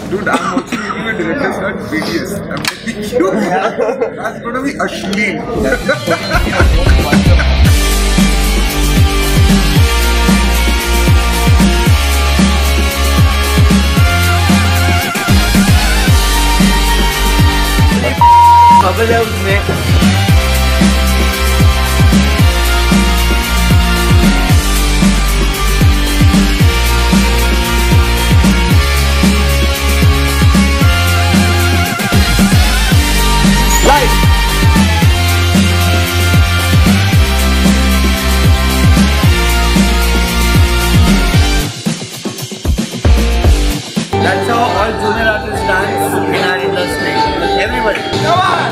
Dude, I'm watching a director's cut BTS. I'm telling you, that's gonna be Ashleen. Bubble है उसमें। That's how all junior artists dance in our industry. Everybody. Come on!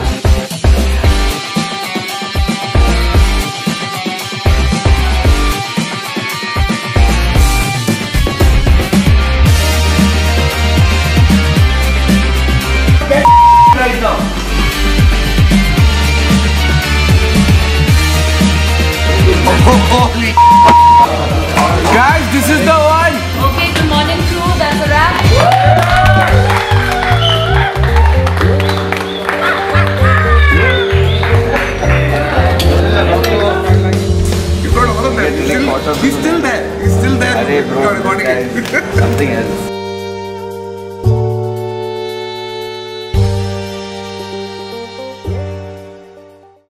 Right now. Holy guys, this is the one! Okay, good morning crew, that's a wrap. You got all of that. He's still there. He's still there. Arey bro, guys, something else.